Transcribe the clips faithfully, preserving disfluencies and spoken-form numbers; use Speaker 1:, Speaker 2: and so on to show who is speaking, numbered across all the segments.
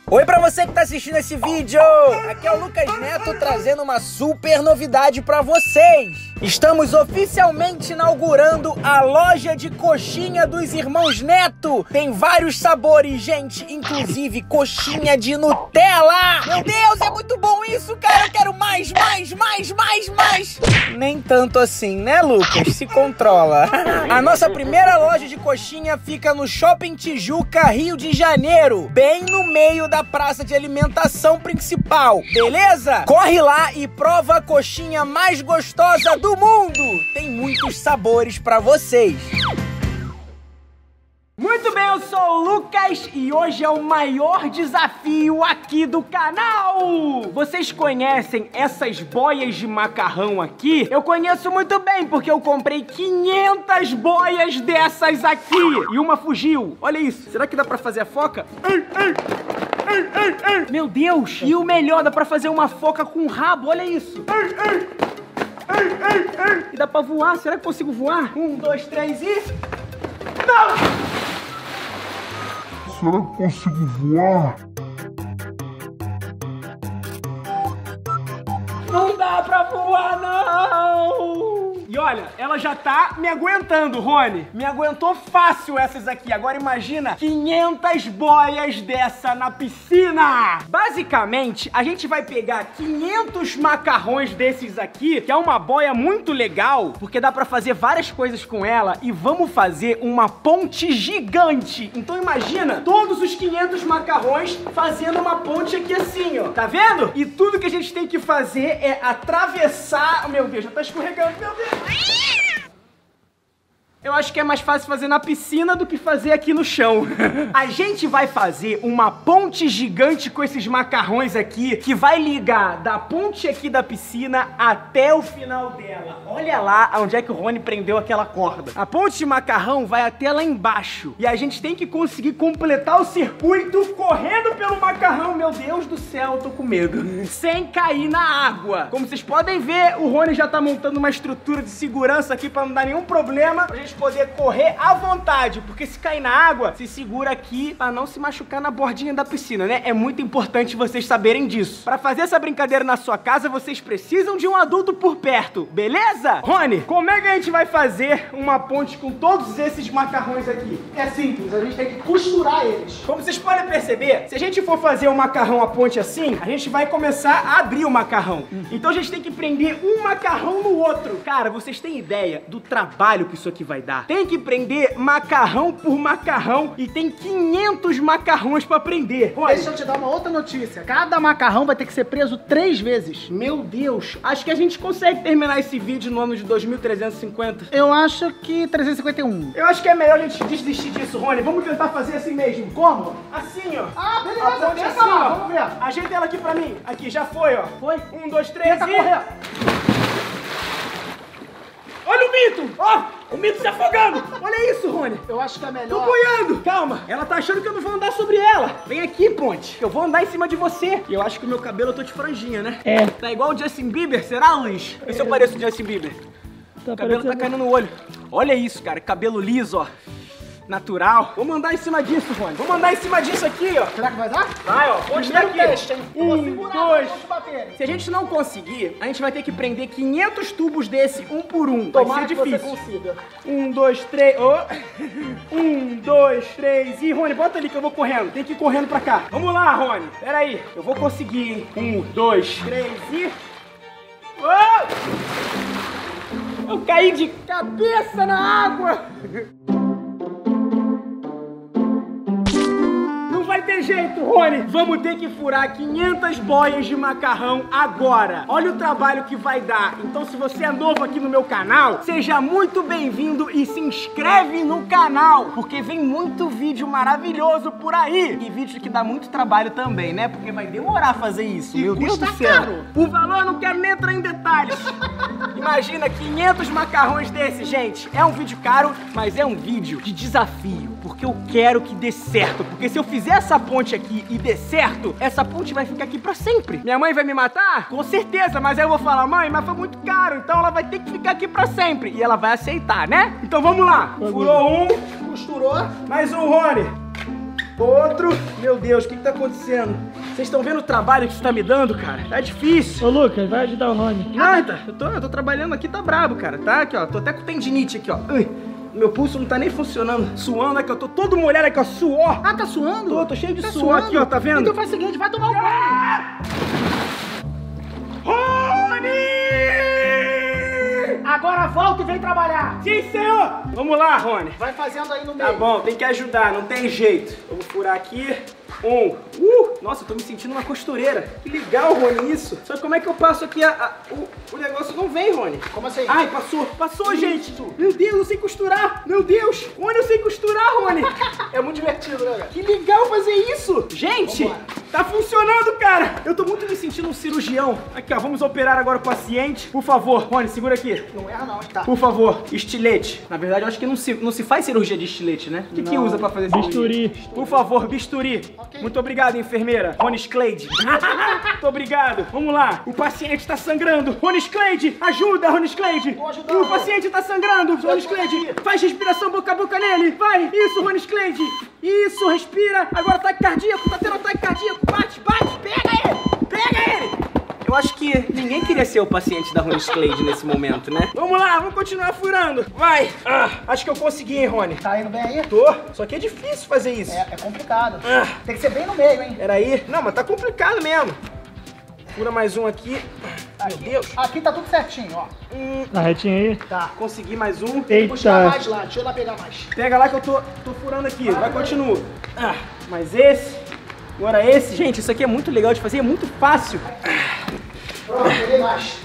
Speaker 1: Oi pra você que tá assistindo esse vídeo, aqui é o Lucas Neto trazendo uma super novidade pra vocês. Estamos oficialmente inaugurando a loja de coxinha dos irmãos Neto. Tem vários sabores, gente, inclusive coxinha de Nutella. Meu Deus, é muito bom isso, cara, eu quero mais, mais, mais, mais, mais. Nem tanto assim, né, Lucas? Se controla. A nossa primeira loja de coxinha fica no Shopping Tijuca, Rio de Janeiro, bem no meio da praça de alimentação principal, beleza? Corre lá e prova a coxinha mais gostosa do mundo. Tem muitos sabores pra vocês. Muito bem, eu sou o Lucas e hoje é o maior desafio aqui do canal. Vocês conhecem essas boias de macarrão aqui? Eu conheço muito bem, porque eu comprei quinhentas boias dessas aqui e uma fugiu. Olha isso, será que dá pra fazer a foca? Ei, ei. Ei, ei, ei. Meu Deus, e o melhor, dá pra fazer uma foca com rabo, olha isso. Ei, ei. Ei, ei, ei. E dá pra voar, será que consigo voar? Um, dois, três e... Não!
Speaker 2: Será que consigo voar?
Speaker 1: Não dá pra voar, não! E olha, ela já tá me aguentando, Rony. Me aguentou fácil essas aqui. Agora imagina quinhentas boias dessa na piscina. Basicamente, a gente vai pegar quinhentos macarrões desses aqui, que é uma boia muito legal, porque dá pra fazer várias coisas com ela, e vamos fazer uma ponte gigante. Então imagina todos os quinhentos macarrões fazendo uma ponte aqui assim, ó. Tá vendo? E tudo que a gente tem que fazer é atravessar... Meu Deus, já tá escorregando, meu Deus. Eu acho que é mais fácil fazer na piscina do que fazer aqui no chão. A gente vai fazer uma ponte gigante com esses macarrões aqui, que vai ligar da ponte aqui da piscina até o final dela. Olha lá onde é que o Rony prendeu aquela corda. A ponte de macarrão vai até lá embaixo. E a gente tem que conseguir completar o circuito correndo pelo macarrão. Meu Deus do céu, eu tô com medo. Sem cair na água. Como vocês podem ver, o Rony já tá montando uma estrutura de segurança aqui pra não dar nenhum problema. Pra gente poder correr à vontade, porque se cair na água, se segura aqui pra não se machucar na bordinha da piscina, né? É muito importante vocês saberem disso. Pra fazer essa brincadeira na sua casa, vocês precisam de um adulto por perto, beleza? Rony, como é que a gente vai fazer uma ponte com todos esses macarrões aqui? É simples, a gente tem que costurar eles. Como vocês podem perceber, se a gente for fazer o macarrão a ponte assim, a gente vai começar a abrir o macarrão. Então a gente tem que prender um macarrão no outro. Cara, vocês têm ideia do trabalho que isso aqui vai dar? Tem que prender macarrão por macarrão e tem quinhentos macarrões pra prender. Olha,
Speaker 3: deixa eu te dar uma outra notícia. Cada macarrão vai ter que ser preso três vezes.
Speaker 1: Meu Deus, acho que a gente consegue terminar esse vídeo no ano de dois mil trezentos e cinquenta.
Speaker 3: Eu acho que trezentos e cinquenta e um.
Speaker 1: Eu acho que é melhor a gente desistir disso, Rony. Vamos tentar fazer assim mesmo.
Speaker 3: Como?
Speaker 1: Assim, ó.
Speaker 3: Ah, beleza.
Speaker 1: A ponte
Speaker 3: Tenta
Speaker 1: assim,
Speaker 3: lá,
Speaker 1: ó.
Speaker 3: vamos ver.
Speaker 1: Ajeita ela aqui pra mim. Aqui, já foi, ó.
Speaker 3: Foi?
Speaker 1: Um, dois, três
Speaker 3: Tenta
Speaker 1: e...
Speaker 3: correr.
Speaker 1: Olha o mito! Ó, oh, o mito se afogando! Olha isso, Rony!
Speaker 3: Eu acho que é melhor...
Speaker 1: Tô boiando! Calma, ela tá achando que eu não vou andar sobre ela. Vem aqui, Ponte, que eu vou andar em cima de você. E eu acho que o meu cabelo eu tô de franjinha, né?
Speaker 3: É.
Speaker 1: Tá igual o Justin Bieber, será, Luiz? Vê se eu pareço o Justin Bieber.
Speaker 3: Tá
Speaker 1: o cabelo
Speaker 3: parecendo...
Speaker 1: tá caindo no olho. Olha isso, cara, cabelo liso, ó. Natural. Vamos andar em cima disso, Rony. Vamos andar em cima disso aqui, ó.
Speaker 3: Será que vai dar?
Speaker 1: Vai, ó. Ponte
Speaker 3: Primeiro
Speaker 1: daqui.
Speaker 3: teste, hein?
Speaker 1: Um, dois.
Speaker 3: Bater.
Speaker 1: Se a gente não conseguir, a gente vai ter que prender quinhentos tubos desse, um por um.
Speaker 3: Tomara
Speaker 1: vai ser
Speaker 3: que
Speaker 1: difícil.
Speaker 3: você consiga.
Speaker 1: Um, dois, três. Oh. Um, dois, três. E, Rony, bota ali que eu vou correndo. Tem que ir correndo pra cá. Vamos lá, Rony. Pera aí. Eu vou conseguir, hein? Um, dois, três e... Oh! Eu caí de cabeça na água. Vai ter jeito, Rony. Vamos ter que furar quinhentas boias de macarrão agora. Olha o trabalho que vai dar. Então, se você é novo aqui no meu canal, seja muito bem-vindo e se inscreve no canal, porque vem muito vídeo maravilhoso por aí. E vídeo que dá muito trabalho também, né? Porque vai demorar a fazer isso.
Speaker 3: E
Speaker 1: meu Deus
Speaker 3: custa
Speaker 1: do céu.
Speaker 3: caro.
Speaker 1: O valor eu não quero nem entrar em detalhes. Imagina quinhentos macarrões desse, gente. É um vídeo caro, mas é um vídeo de desafio, porque eu quero que dê certo. Porque se eu fizer essa ponte aqui e der certo, essa ponte vai ficar aqui pra sempre. Minha mãe vai me matar? Com certeza, mas aí eu vou falar, mãe, mas foi muito caro, então ela vai ter que ficar aqui pra sempre. E ela vai aceitar, né? Então vamos lá. Furou um,
Speaker 3: Costurou.
Speaker 1: mais um, Rony. Outro. Meu Deus, o que que tá acontecendo? Vocês estão vendo o trabalho que isso tá me dando, cara? Tá difícil.
Speaker 3: Ô, Lucas, vai ajudar o Rony.
Speaker 1: Nada, eu tô, eu tô trabalhando aqui, tá brabo, cara, tá? Aqui, ó, tô até com tendinite aqui, ó. Ui, meu pulso não tá nem funcionando. Suando aqui, ó, tô todo molhado aqui, ó, suor.
Speaker 3: Ah, tá suando?
Speaker 1: Tô, tô cheio de
Speaker 3: tá
Speaker 1: suor
Speaker 3: suando?
Speaker 1: aqui, ó, tá vendo?
Speaker 3: Então faz o seguinte, vai tomar um banho.
Speaker 1: Rony!
Speaker 3: Agora volta e vem trabalhar.
Speaker 1: Sim, senhor! Vamos lá, Rony.
Speaker 3: Vai fazendo aí no meio.
Speaker 1: Tá bom, tem que ajudar, não tem jeito. Vamos furar aqui. Um. Uh! Nossa, eu tô me sentindo uma costureira. Que legal, Rony, isso. Só que como é que eu passo aqui a, a- o, o negócio não vem, Rony?
Speaker 3: Como assim?
Speaker 1: Ai, passou. Passou, gente. Meu Deus, eu sei costurar. Meu Deus. Rony, eu sei costurar, Rony.
Speaker 3: É muito divertido, né, cara?
Speaker 1: Que legal fazer isso. Gente,
Speaker 3: Vambora.
Speaker 1: tá funcionando, cara. Eu tô muito me sentindo um cirurgião. Aqui, ó, vamos operar agora o paciente. Por favor, Rony, segura aqui.
Speaker 3: Não erra não, hein? Tá.
Speaker 1: Por favor, estilete. Na verdade, eu acho que não se, não se faz cirurgia de estilete, né? O que, que
Speaker 3: Não.
Speaker 1: usa pra fazer cirurgia?
Speaker 3: Bisturi.
Speaker 1: Por favor, bisturi.
Speaker 3: Ok.
Speaker 1: Muito obrigado, enfermeira. Rony Sclade. Muito obrigado. Vamos lá. O paciente tá sangrando. Rony Sclade, ajuda, Rony Sclade.
Speaker 3: Tô ajudando.
Speaker 1: O paciente tá sangrando. Rony Sclade, faz respiração boca a boca nele. Vai. Isso, Rony Sclade. Isso, respira. Agora ataque cardíaco. Tá tendo ataque cardíaco. Bate, bate. Pega ele. Pega ele. Eu acho que ninguém queria ser o paciente da Rony Sclade nesse momento, né? Vamos lá, vamos continuar furando. Vai. Ah, acho que eu consegui, hein, Rony?
Speaker 3: Tá indo bem aí?
Speaker 1: Tô. Só que é difícil fazer isso.
Speaker 3: É, é complicado.
Speaker 1: Ah.
Speaker 3: Tem que ser bem no meio, hein?
Speaker 1: Peraí. Não, mas tá complicado mesmo. Fura mais um aqui. Meu Deus.
Speaker 3: Aqui tá tudo certinho, ó.
Speaker 1: Hum,
Speaker 4: Tá retinho aí?
Speaker 1: tá, consegui mais um.
Speaker 3: Puxar
Speaker 4: Eita.
Speaker 3: mais lá, deixa eu lá pegar mais.
Speaker 1: Pega lá que eu tô, tô furando aqui. Vai, continua. Ah, mais esse. Agora esse. Gente, isso aqui é muito legal de fazer. É muito fácil.
Speaker 3: Pronto, peguei mais.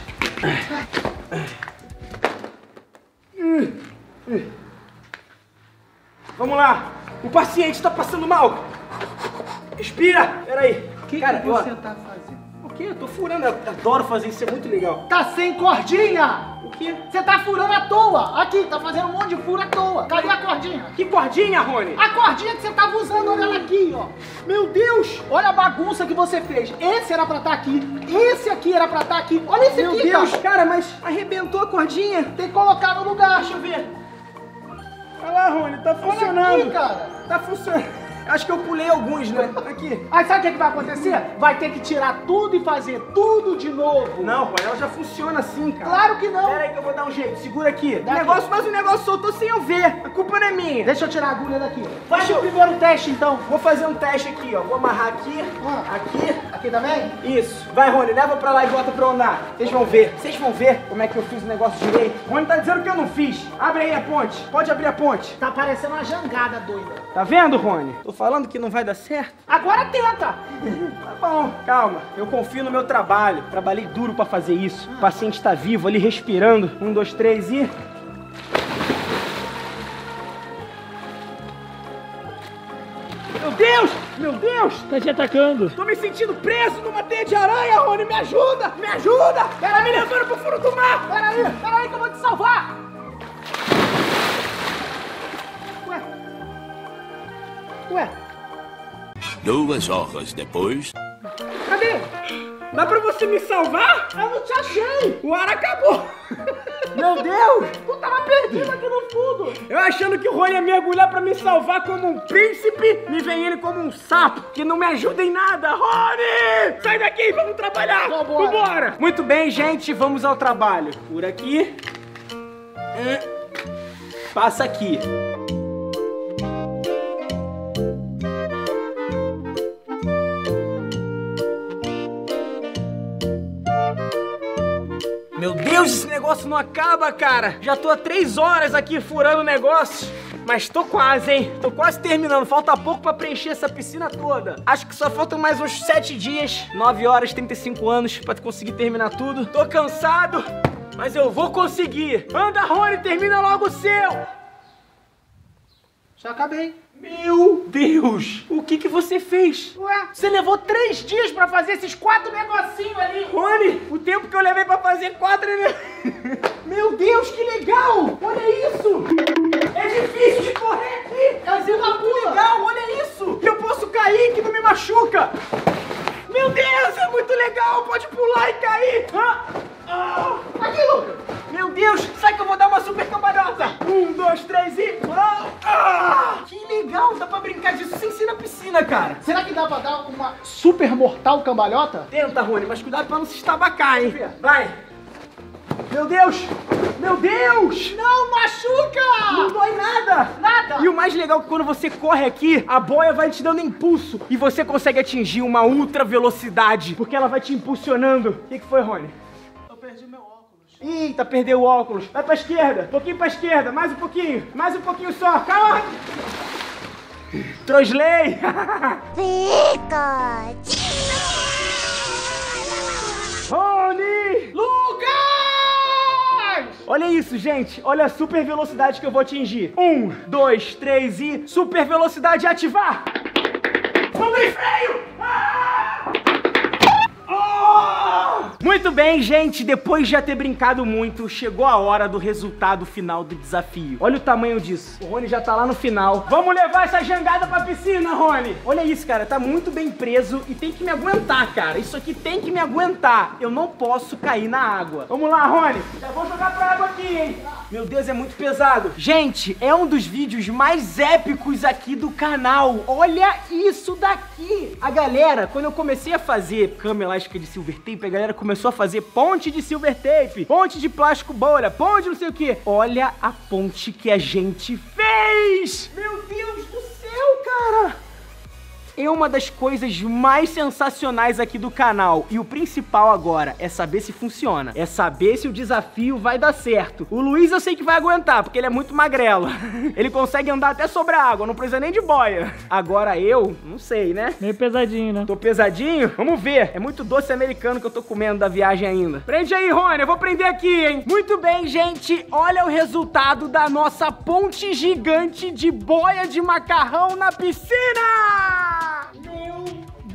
Speaker 1: Vamos lá. O paciente tá passando mal. Respira. Peraí.
Speaker 3: O que,
Speaker 1: Cara,
Speaker 3: que
Speaker 1: eu-
Speaker 3: você tá fazendo?
Speaker 1: O quê? Eu tô furando. Eu adoro fazer isso. É muito legal.
Speaker 3: Tá sem cordinha!
Speaker 1: O quê?
Speaker 3: Você tá furando à toa! Aqui, tá fazendo um monte de furo à toa! Cadê a cordinha?
Speaker 1: Que cordinha, Rony?
Speaker 3: A cordinha que você tava usando, olha ela aqui, ó!
Speaker 1: Meu Deus.
Speaker 3: Olha a bagunça que você fez! Esse era pra estar aqui, esse aqui era pra estar aqui! Olha esse
Speaker 1: Meu
Speaker 3: aqui,
Speaker 1: Deus.
Speaker 3: cara!
Speaker 1: Cara, mas arrebentou a cordinha.
Speaker 3: Tem que colocar no lugar, deixa eu ver!
Speaker 1: Olha lá, Rony. Tá
Speaker 3: Olha
Speaker 1: funcionando.
Speaker 3: aqui, cara!
Speaker 1: Tá funcionando. Acho que eu pulei alguns, né? Aqui.
Speaker 3: Aí sabe o que, que vai acontecer? Vai ter que tirar tudo e fazer tudo de novo!
Speaker 1: Não, Rony, ela já funciona assim, cara.
Speaker 3: Claro que não!
Speaker 1: Pera aí que eu vou dar um jeito. Segura aqui. O
Speaker 3: Daqui.
Speaker 1: negócio, mas o negócio soltou sem eu ver. A culpa não é minha.
Speaker 3: Deixa eu tirar a agulha daqui! Vai
Speaker 1: Deixa
Speaker 3: no
Speaker 1: eu-
Speaker 3: primeiro teste, então!
Speaker 1: Vou fazer um teste aqui, ó. Vou amarrar aqui,
Speaker 3: Ah.
Speaker 1: aqui.
Speaker 3: Aqui também?
Speaker 1: Isso. Vai, Rony, leva pra lá e bota pra eu andar. Vocês vão ver. Vocês vão ver como é que eu fiz o negócio direito. Rony tá dizendo que eu não fiz. Abre aí a ponte. Pode abrir a ponte.
Speaker 3: Tá parecendo uma jangada doida!
Speaker 1: Tá vendo, Rony? Tô falando que não vai dar certo.
Speaker 3: Agora tenta!
Speaker 1: Tá bom, calma. Eu confio no meu trabalho. Trabalhei duro pra fazer isso. O paciente tá vivo ali, respirando. Um, dois, três e... Meu Deus! Meu Deus!
Speaker 4: Tá te atacando.
Speaker 1: Tô me sentindo preso numa teia de aranha, Rony! Me ajuda! Me ajuda! Ela me levando pro fundo do mar!
Speaker 3: Peraí, peraí que eu vou te salvar! Ué? Ué?
Speaker 5: Duas horas depois.
Speaker 3: Cadê?
Speaker 1: Dá pra você me salvar?
Speaker 3: Eu não te achei!
Speaker 1: O ar acabou! Meu Deus!
Speaker 3: Tu tava perdido aqui no fundo!
Speaker 1: Eu achando que o Rony ia mergulhar pra me salvar como um príncipe, me vem ele como um sapo, que não me ajuda em nada. Rony! Sai daqui, vamos trabalhar!
Speaker 3: Vambora.
Speaker 1: Vambora! Muito bem, gente, vamos ao trabalho. Por aqui. Hum. Passa aqui. Meu Deus, esse negócio não acaba, cara. Já tô há três horas aqui furando o negócio. Mas tô quase, hein? Tô quase terminando. Falta pouco pra preencher essa piscina toda. Acho que só faltam mais uns sete dias. nove horas, trinta e cinco anos pra conseguir terminar tudo. Tô cansado, mas eu vou conseguir. Anda, Rony, termina logo o seu.
Speaker 3: Já acabei.
Speaker 1: Meu Deus, o que que você fez?
Speaker 3: Ué, você levou três dias pra fazer esses quatro negocinhos ali.
Speaker 1: Rony, o tempo que eu levei pra fazer quatro... Meu Deus, que legal! Olha isso! É difícil de correr aqui! Mas é muito legal, olha isso! Eu posso cair que não me machuca! Meu Deus, é muito legal! Pode pular e cair! Ah, ah.
Speaker 3: Aqui, Lucas.
Speaker 1: Meu Deus, sai que eu vou dar uma super cambalhota! Um, dois, três e... Ah! Ah! Que legal, dá pra brincar disso sem ser na piscina, cara.
Speaker 3: Será que dá pra dar uma super mortal cambalhota?
Speaker 1: Tenta, Rony, mas cuidado pra não se estabacar, hein? Vai. Meu Deus! Meu Deus!
Speaker 3: Não machuca!
Speaker 1: Não dói nada!
Speaker 3: Nada!
Speaker 1: E o mais legal é que quando você corre aqui, a boia vai te dando impulso e você consegue atingir uma ultra velocidade, porque ela vai te impulsionando. O que, que foi, Rony?
Speaker 3: Eu perdi meu óculos.
Speaker 1: Eita, perdeu o óculos. Vai pra esquerda, um pouquinho pra esquerda, mais um pouquinho, mais um pouquinho só. Calma! Trosley! Rony!
Speaker 3: Lucas!
Speaker 1: Olha isso, gente. Olha a super velocidade que eu vou atingir. Um, dois, três e... Super velocidade ativar! Vamos em freio! Ah! Oh! Muito bem, gente. Depois de já ter brincado muito, chegou a hora do resultado final do desafio. Olha o tamanho disso. O Rony já tá lá no final. Vamos levar essa jangada pra piscina, Rony. Olha isso, cara. Tá muito bem preso e tem que me aguentar, cara. Isso aqui tem que me aguentar. Eu não posso cair na água. Vamos lá, Rony. Já vou jogar pra água aqui, hein? Meu Deus, é muito pesado. Gente, é um dos vídeos mais épicos aqui do canal. Olha isso daqui. A galera, quando eu comecei a fazer cama elástica de silver tape, a galera começou a fazer ponte de silver tape, ponte de plástico bolha, ponte não sei o que. Olha a ponte que a gente fez. Meu Deus do céu, cara. É uma das coisas mais sensacionais aqui do canal. E o principal agora é saber se funciona. É saber se o desafio vai dar certo. O Luiz eu sei que vai aguentar, porque ele é muito magrelo. Ele consegue andar até sobre a água, não precisa nem de boia. Agora eu, não sei, né?
Speaker 4: Meio pesadinho, né?
Speaker 1: Tô pesadinho? Vamos ver. É muito doce americano que eu tô comendo da viagem ainda. Prende aí, Rony. Eu vou prender aqui, hein? Muito bem, gente. Olha o resultado da nossa ponte gigante de boia de macarrão na piscina! Meu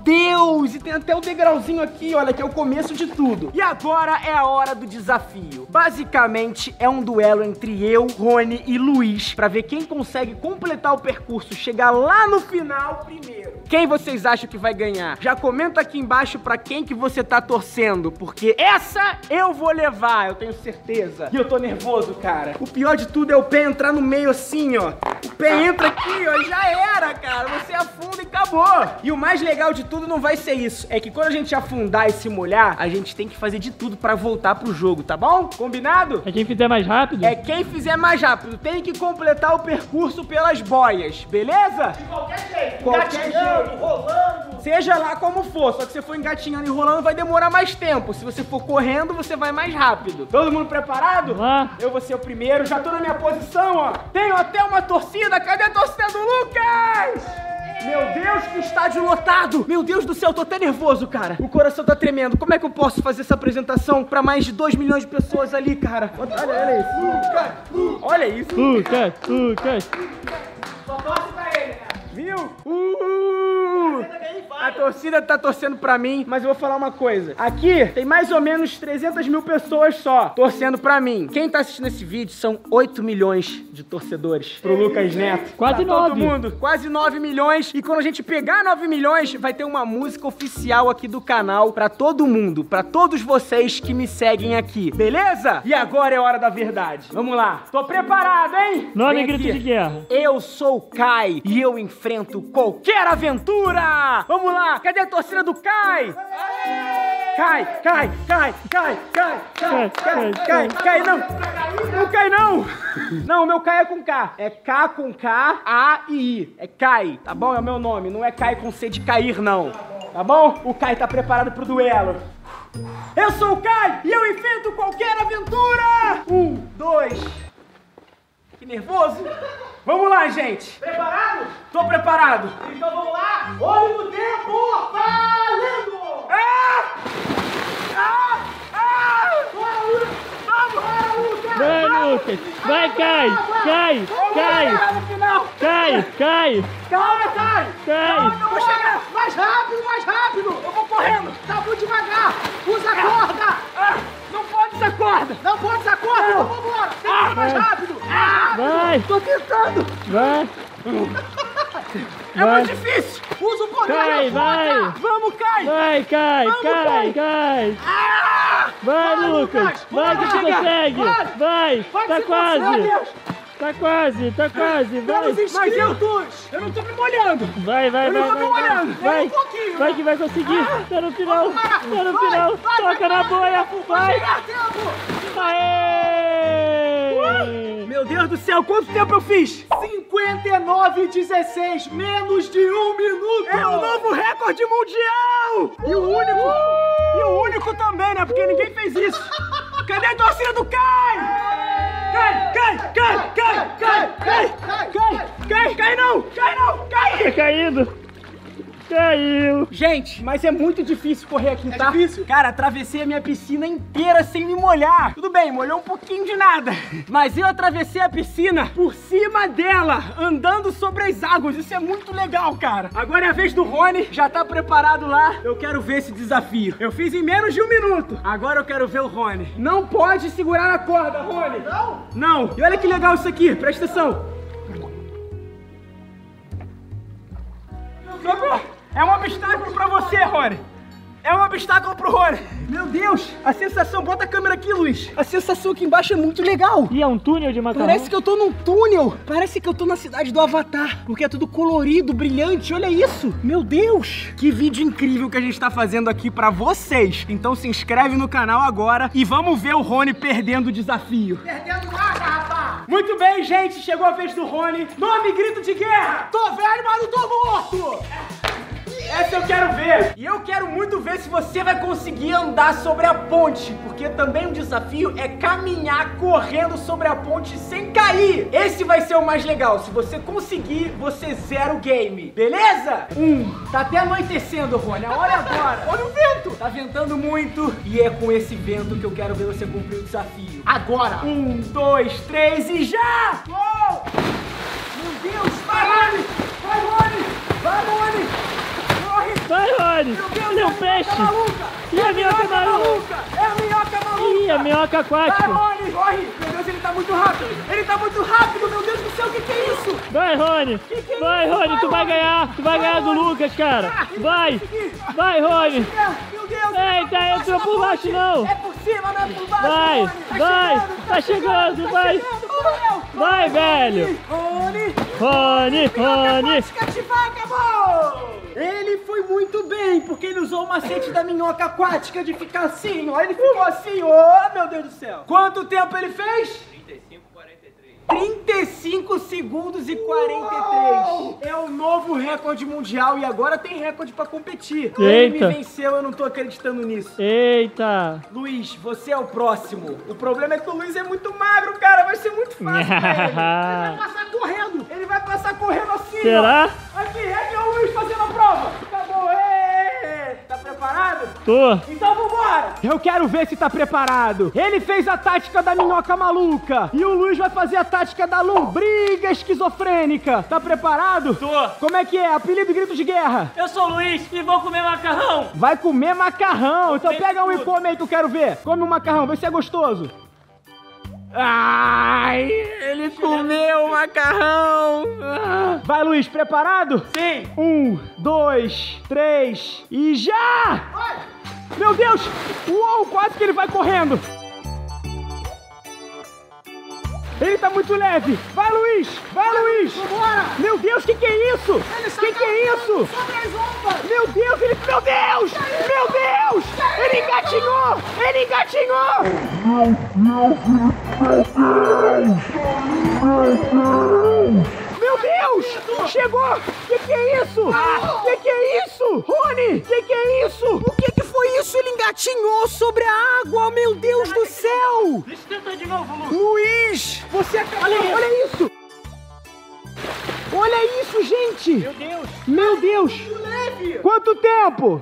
Speaker 1: Deus! E tem até o degrauzinho aqui, olha, que é o começo de tudo. E agora é a hora do desafio. Basicamente, é um duelo entre eu, Rony e Luiz, pra ver quem consegue completar o percurso, chegar lá no final primeiro. Quem vocês acham que vai ganhar? Já comenta aqui embaixo pra quem que você tá torcendo, porque essa eu vou levar, eu tenho certeza. E eu tô nervoso, cara. O pior de tudo é o pé entrar no meio assim, ó. O pé entra aqui, ó, e já era, cara. Você afunda e acabou. E o mais legal de tudo não vai ser isso. É que quando a gente afundar e se molhar, a gente tem que fazer de tudo pra voltar pro jogo, tá bom? Combinado?
Speaker 4: É quem fizer mais rápido?
Speaker 1: É quem fizer mais rápido. Tem que completar o percurso pelas boias, beleza?
Speaker 3: De qualquer jeito.
Speaker 1: Qualquer
Speaker 3: Engatinhando,
Speaker 1: jeito.
Speaker 3: rolando.
Speaker 1: Seja lá como for, só que se você for engatinhando e rolando vai demorar mais tempo. Se você for correndo, você vai mais rápido. Todo mundo preparado?
Speaker 4: Vamos lá.
Speaker 1: Eu vou ser o primeiro, já tô na minha posição, ó. Tenho até uma torcida, cadê a torcida do Lucas? Meu Deus, que estádio lotado! Meu Deus do céu, tô até nervoso, cara. O coração tá tremendo. Como é que eu posso fazer essa apresentação pra mais de dois milhões de pessoas ali, cara? Olha, olha isso. Lucas, Lucas. Olha isso.
Speaker 4: Lucas, Lucas.
Speaker 3: Só torce pra ele, né?
Speaker 1: Viu? Uh! A torcida tá torcendo pra mim, mas eu vou falar uma coisa. Aqui tem mais ou menos trezentas mil pessoas só torcendo pra mim. Quem tá assistindo esse vídeo são oito milhões de torcedores pro Lucas Neto.
Speaker 4: Quase
Speaker 1: Tá todo
Speaker 4: nove.
Speaker 1: mundo. Quase nove milhões. E quando a gente pegar nove milhões, vai ter uma música oficial aqui do canal pra todo mundo, pra todos vocês que me seguem aqui. Beleza? E agora é hora da verdade. Vamos lá. Tô preparado, hein?
Speaker 4: Nome
Speaker 1: Vem
Speaker 4: e grito
Speaker 1: aqui.
Speaker 4: de guerra.
Speaker 1: Eu sou o Kai e eu enfrento qualquer aventura! Vamos lá! Cadê a torcida do Kai? Cai, cai, cai, cai, cai, cai, cai, cai, cai, não! Não cai, não! Não, o meu Kai é com K. É K com K, A e I. É Kai, tá bom? É o meu nome. Não é Kai com C de cair, não. Tá bom? O Kai tá preparado pro duelo. Eu sou o Kai e eu enfrento qualquer aventura! Um, dois... Que nervoso! Vamos lá, gente!
Speaker 3: Preparado?
Speaker 1: Tô preparado!
Speaker 3: Então vamos lá! Olho no tempo! Valendo!
Speaker 1: Ah! Ah! Ah!
Speaker 3: Bora, Lucas! Vamos! Bora, Lucas!
Speaker 4: Vai, Lucas. Vai, cai. Cai,
Speaker 1: Vamos
Speaker 4: cai.
Speaker 1: chegar no final!
Speaker 4: Cai, cai,
Speaker 1: Calma, Kai!
Speaker 4: cai.
Speaker 1: Calma, eu vou chegar!
Speaker 3: Mais rápido, mais rápido!
Speaker 1: Eu vou correndo!
Speaker 3: Tá muito devagar! Usa a corda!
Speaker 1: Ah! Não pode essa corda!
Speaker 3: Não pode usar a corda! Então vambora! Tem que ir mais rápido!
Speaker 1: Ah!
Speaker 4: Vai,
Speaker 1: Tô tentando!
Speaker 4: vai.
Speaker 1: É
Speaker 4: Vai.
Speaker 1: muito difícil!
Speaker 3: Usa o poder
Speaker 4: Cai,
Speaker 3: da
Speaker 4: vai.
Speaker 3: força!
Speaker 1: Vamos, Kai!
Speaker 4: Vai, cai,
Speaker 1: Vamos,
Speaker 4: cai, cai.
Speaker 1: Ah!
Speaker 4: Vai,
Speaker 3: Vai,
Speaker 4: Lucas.
Speaker 3: Lucas.
Speaker 4: Vai que
Speaker 1: Vamos
Speaker 4: tu
Speaker 1: chegar.
Speaker 4: consegue.
Speaker 3: Vai.
Speaker 4: Vai,
Speaker 3: Vai
Speaker 4: tá
Speaker 3: que você
Speaker 4: quase.
Speaker 3: consegue.
Speaker 4: Tá quase, tá quase, vai.
Speaker 3: Temos
Speaker 1: Mas eu,
Speaker 3: inscritos!
Speaker 1: eu não tô me molhando.
Speaker 4: Vai, vai,
Speaker 1: Eu
Speaker 4: vai,
Speaker 1: não tô
Speaker 4: vai,
Speaker 1: me molhando.
Speaker 4: vai. Vai,
Speaker 3: Um pouquinho.
Speaker 4: vai que vai conseguir.
Speaker 1: Ah.
Speaker 4: Tá no final, tá no
Speaker 3: Vai,
Speaker 4: final.
Speaker 3: vai,
Speaker 4: Toca
Speaker 3: vai,
Speaker 4: na
Speaker 3: vai.
Speaker 4: boia, vai.
Speaker 3: Chegar tempo!
Speaker 4: Aê!
Speaker 1: Meu Deus do céu, quanto tempo eu fiz?
Speaker 3: cinquenta e nove e dezesseis, menos de um minuto!
Speaker 1: É o novo recorde mundial! E o único, e o único também, né? Porque ninguém fez isso. Cadê a torcida do Kai? Cai, cai, cai, cai, cai, cai, cai, cai, cai não, cai não, cai!
Speaker 4: Tá caindo. Caiu.
Speaker 1: Gente, mas é muito difícil correr aqui, tá?
Speaker 3: difícil.
Speaker 1: Cara, atravessei a minha piscina inteira sem me molhar. Tudo bem, molhou um pouquinho de nada. Mas eu atravessei a piscina por cima dela, andando sobre as águas. Isso é muito legal, cara. Agora é a vez do Rony, já tá preparado lá. Eu quero ver esse desafio. Eu fiz em menos de um minuto. Agora eu quero ver o Rony. Não pode segurar na corda, Rony.
Speaker 3: Não?
Speaker 1: Não. E olha que legal isso aqui, presta atenção. Socorro! É um obstáculo pra você, Rony. É um obstáculo pro Rony. Meu Deus, a sensação... Bota a câmera aqui, Luiz. A sensação aqui embaixo é muito legal.
Speaker 4: E é um túnel de macarrão?
Speaker 1: Parece que eu tô num túnel. Parece que eu tô na cidade do Avatar. Porque é tudo colorido, brilhante. Olha isso. Meu Deus. Que vídeo incrível que a gente tá fazendo aqui pra vocês. Então se inscreve no canal agora e vamos ver o Rony perdendo o desafio.
Speaker 3: Perdendo nada, rapaz!
Speaker 1: Muito bem, gente. Chegou a vez do Rony. Nome, grito de guerra.
Speaker 3: Tô velho, mas não tô morto!
Speaker 1: Essa eu quero ver. E eu quero muito ver se você vai conseguir andar sobre a ponte. Porque também um desafio é caminhar correndo sobre a ponte sem cair. Esse vai ser o mais legal. Se você conseguir, você zera o game. Beleza? Um. Tá até anoitecendo, Rony. A hora é agora.
Speaker 3: Olha o vento!
Speaker 1: Tá ventando muito. E é com esse vento que eu quero ver você cumprir o desafio.
Speaker 3: Agora!
Speaker 1: Um, dois, três e já!
Speaker 3: Uou!
Speaker 1: Meu Deus! Vai, Rony! Vai, Rony! Vai, Rony!
Speaker 4: Vai, Rony.
Speaker 1: Meu Deus,
Speaker 4: Olha
Speaker 1: é
Speaker 4: o peixe.
Speaker 1: maluca!
Speaker 4: E a minhoca maluca?
Speaker 1: É a minhoca maluca!
Speaker 4: Ih, a minhoca
Speaker 1: Vai,
Speaker 4: aquática.
Speaker 1: Rony, corre! Meu Deus, ele tá muito rápido! Ele tá muito rápido, meu Deus do céu, o que que é isso?
Speaker 4: Vai, Rony.
Speaker 1: Que que é
Speaker 4: Vai,
Speaker 1: isso?
Speaker 4: Rony,
Speaker 1: Vai,
Speaker 4: tu vai
Speaker 1: Rony.
Speaker 4: ganhar. Tu vai
Speaker 1: Vai,
Speaker 4: ganhar do
Speaker 1: Rony.
Speaker 4: Lucas, cara.
Speaker 1: Ah, ele
Speaker 4: Vai.
Speaker 1: conseguir.
Speaker 4: Vai, Rony.
Speaker 1: Meu Deus!
Speaker 4: Eita,
Speaker 1: é
Speaker 4: entrou por baixo, não.
Speaker 1: É por cima, não é por baixo!
Speaker 4: Vai,
Speaker 1: Rony. Tá
Speaker 4: vai.
Speaker 1: chegando,
Speaker 4: Tá chegando,
Speaker 1: tá
Speaker 4: vai.
Speaker 1: chegando, correu.
Speaker 4: Vai, velho.
Speaker 1: Rony!
Speaker 4: Rony, Rony.
Speaker 1: Ativar, acabou! Ele foi muito bem, porque ele usou o macete da minhoca aquática de ficar assim, ó. Ele ficou assim, ó, meu Deus do céu. Quanto tempo ele fez? trinta e cinco segundos e quarenta e três. É o novo recorde mundial e agora tem recorde pra competir. Ele me
Speaker 4: Eita.
Speaker 1: venceu, eu não tô acreditando nisso.
Speaker 4: Eita.
Speaker 1: Luiz, você é o próximo. O problema é que o Luiz é muito magro, cara. Vai ser muito fácil pra ele. Ele vai passar correndo. Ele vai passar correndo assim,
Speaker 4: Será?
Speaker 1: ó. Aqui, aqui é o Luiz fazendo a prova. Acabou. Ê, tá preparado?
Speaker 4: Tô.
Speaker 1: Então vambora! Eu quero ver se tá preparado. Ele fez a tática da minhoca maluca. E o Luiz vai fazer a tática da lombriga esquizofrênica. Tá preparado?
Speaker 4: Tô.
Speaker 1: Como é que é? Apelido e grito de guerra.
Speaker 4: Eu sou o Luiz e vou comer macarrão.
Speaker 1: Vai comer macarrão. Então
Speaker 4: Tem
Speaker 1: pega um e
Speaker 4: tudo.
Speaker 1: come aí que eu quero ver. Come um macarrão, vê se é gostoso. Ai, ele comeu o macarrão. Ah. Vai, Luiz, preparado?
Speaker 4: Sim.
Speaker 1: Um, dois, três e já! Meu Deus! Uou, quase que ele vai correndo! Ele tá muito leve! Vai, Luiz! Vai, Luiz!
Speaker 3: Vambora!
Speaker 1: Meu Deus, que que é isso?
Speaker 3: Ele está
Speaker 1: Que que é isso?
Speaker 3: Sobre as ondas!
Speaker 1: Meu Deus, ele... Meu Deus! Meu Deus! Ele engatinhou! Ele engatinhou! Meu Deus! Chegou! Que que é isso? Que que é isso? Rony! Que que é isso? O que que foi isso? Ele engatinhou sobre a água! Meu Deus do céu!
Speaker 4: Deixa eu tentar de novo, Lu.
Speaker 1: Luiz! Você acabou... Olha, olha isso! Olha isso, gente!
Speaker 4: Meu Deus.
Speaker 1: Meu Deus! Quanto tempo?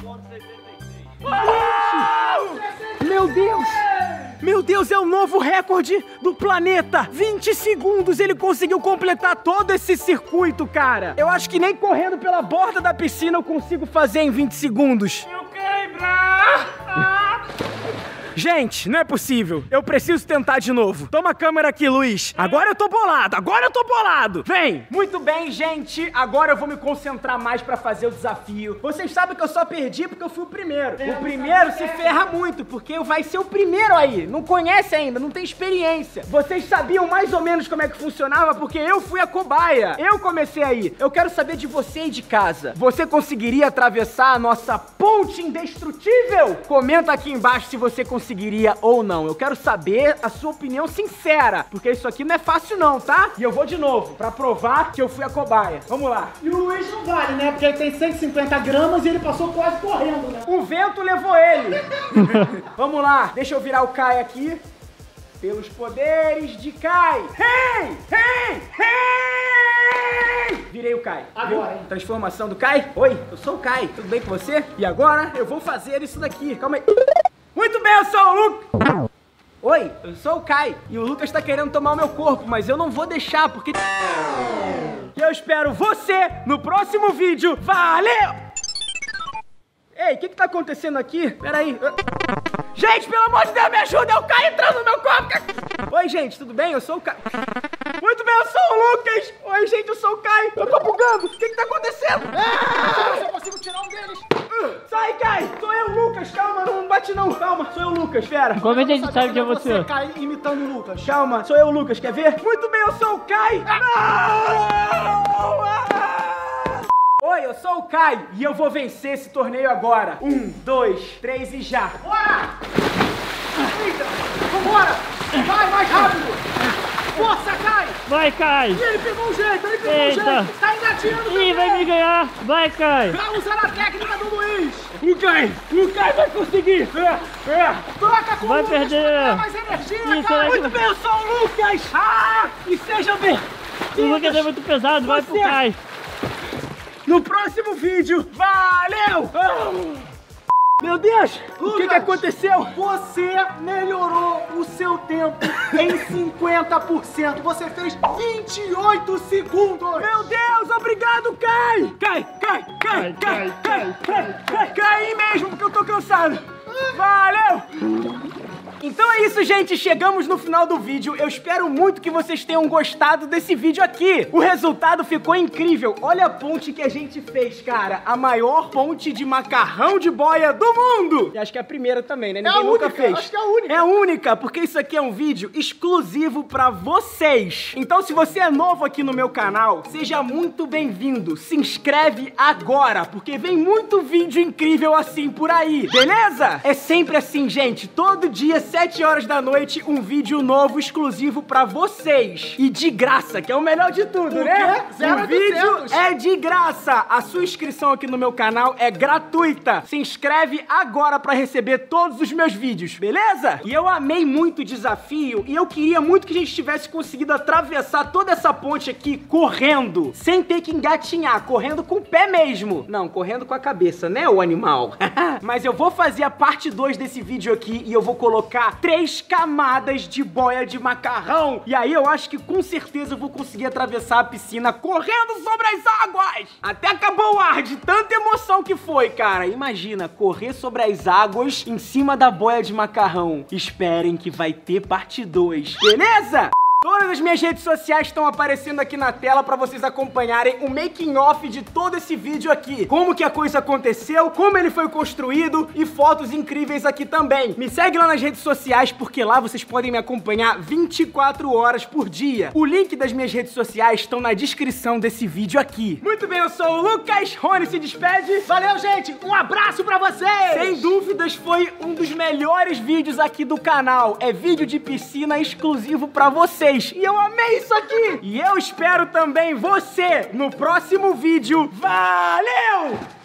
Speaker 1: Meu Deus! Meu Deus, é o novo recorde do planeta! vinte segundos ele conseguiu completar todo esse circuito, cara! Eu acho que nem correndo pela borda da piscina eu consigo fazer em vinte segundos.
Speaker 4: Eu quebra.
Speaker 1: Gente, não é possível. Eu preciso tentar de novo. Toma a câmera aqui, Luiz. Agora eu tô bolado, agora eu tô bolado. Vem. Muito bem, gente. Agora eu vou me concentrar mais pra fazer o desafio. Vocês sabem que eu só perdi porque eu fui o primeiro. O primeiro se ferra muito, porque vai ser o primeiro aí. Não conhece ainda, não tem experiência. Vocês sabiam mais ou menos como é que funcionava, porque eu fui a cobaia. Eu comecei aí. Eu quero saber de você aí de casa. Você conseguiria atravessar a nossa ponte indestrutível? Comenta aqui embaixo se você conseguiria ou não. Eu quero saber a sua opinião sincera, porque isso aqui não é fácil não, tá? E eu vou de novo, pra provar que eu fui a cobaia. Vamos lá.
Speaker 3: E o Luiz não vale, né? Porque ele tem cento e cinquenta gramas e ele passou quase correndo, né?
Speaker 1: O vento levou ele. Vamos lá, deixa eu virar o Kai aqui. Pelos poderes de Kai. Hey! Hey! Hey! Virei o Kai.
Speaker 3: Agora, hein?
Speaker 1: Transformação do Kai. Oi, eu sou o Kai. Tudo bem com você? E agora eu vou fazer isso daqui. Calma aí. Muito bem, eu sou o Lucas. Oi, eu sou o Kai. E o Lucas tá querendo tomar o meu corpo, mas eu não vou deixar, porque... E eu espero você no próximo vídeo. Valeu! Ei, o que que tá acontecendo aqui? Pera aí. Gente, pelo amor de Deus, me ajuda! Eu caio entrando no meu corpo! Oi, gente, tudo bem? Eu sou o Kai. Muito bem, eu sou o Lucas! Oi, gente, eu sou o Kai! Eu tô bugando! O que que tá acontecendo?
Speaker 3: Ah, eu só consigo tirar um deles!
Speaker 1: Sai, Kai! Sou eu, Lucas! Calma, não bate não! Calma, sou eu, Lucas, pera!
Speaker 4: Como é que a gente sabe que é você?
Speaker 3: Você cai imitando o Lucas.
Speaker 1: Calma, sou eu, Lucas, quer ver? Muito bem, eu sou o Kai! Não! Oi, eu sou o Kai e eu vou vencer esse torneio agora. Um, dois, três e já!
Speaker 3: Bora! Eita! Vambora! Vai, mais rápido! Força, Kai!
Speaker 4: Vai, Kai!
Speaker 3: E ele pegou um jeito, ele pegou
Speaker 4: Eita.
Speaker 3: um jeito! Tá engatinhando
Speaker 4: Ih,
Speaker 3: também.
Speaker 4: vai me ganhar! Vai, Kai!
Speaker 3: Tá usando a técnica do Luiz!
Speaker 1: O Kai! O Kai vai conseguir! É, é.
Speaker 3: Troca com
Speaker 4: Vai
Speaker 3: o Lucas
Speaker 4: perder.
Speaker 3: pra ganhar mais energia,
Speaker 4: Isso,
Speaker 3: Kai!
Speaker 4: é.
Speaker 1: Muito bem, eu sou o Lucas! Ah! E sejam bem!
Speaker 4: O Lucas é muito pesado, vai pro
Speaker 1: Você-
Speaker 4: Kai!
Speaker 1: No próximo vídeo, valeu! Ah! Meu Deus, o que que aconteceu?
Speaker 3: Você melhorou o seu tempo em cinquenta por cento. Você fez vinte e oito segundos.
Speaker 1: Meu Deus, obrigado, Kai! Kai, Kai, Kai, Kai, Kai, Kai, Kai, Kai mesmo, porque eu tô cansado. Valeu! Então é isso, gente, chegamos no final do vídeo. Eu espero muito que vocês tenham gostado desse vídeo aqui. O resultado ficou incrível. Olha a ponte que a gente fez, cara. A maior ponte de macarrão de boia do mundo. E acho que é a primeira também, né? Ninguém
Speaker 3: a
Speaker 1: nunca
Speaker 3: única,
Speaker 1: fez.
Speaker 3: acho que é a única.
Speaker 1: É a única, porque isso aqui é um vídeo exclusivo pra vocês. Então, se você é novo aqui no meu canal, seja muito bem-vindo. Se inscreve agora, porque vem muito vídeo incrível assim por aí, beleza? É sempre assim, gente. Todo dia, sete horas da noite, um vídeo novo exclusivo pra vocês. E de graça, que é o melhor de tudo,
Speaker 3: Por
Speaker 1: né?
Speaker 3: quê? Zero
Speaker 1: O
Speaker 3: a
Speaker 1: vídeo
Speaker 3: duzentos.
Speaker 1: é de graça. A sua inscrição aqui no meu canal é gratuita. Se inscreve agora pra receber todos os meus vídeos, beleza? E eu amei muito o desafio e eu queria muito que a gente tivesse conseguido atravessar toda essa ponte aqui correndo, sem ter que engatinhar, correndo com o pé mesmo. Não, correndo com a cabeça, né, o animal? Mas eu vou fazer a parte dois desse vídeo aqui e eu vou colocar três camadas de boia de macarrão. E aí eu acho que com certeza eu vou conseguir atravessar a piscina correndo sobre as águas. Até acabou o ar de tanta emoção que foi, cara. Imagina, correr sobre as águas em cima da boia de macarrão. Esperem que vai ter parte dois, beleza? Todas as minhas redes sociais estão aparecendo aqui na tela pra vocês acompanharem o making off de todo esse vídeo aqui. Como que a coisa aconteceu, como ele foi construído e fotos incríveis aqui também. Me segue lá nas redes sociais porque lá vocês podem me acompanhar vinte e quatro horas por dia. O link das minhas redes sociais estão na descrição desse vídeo aqui. Muito bem, eu sou o Lucas. Rony se despede.
Speaker 3: Valeu, gente. Um abraço pra vocês.
Speaker 1: Sem dúvidas foi um dos melhores vídeos aqui do canal. É vídeo de piscina exclusivo pra vocês. E eu amei isso aqui! E eu espero também você no próximo vídeo. Valeu!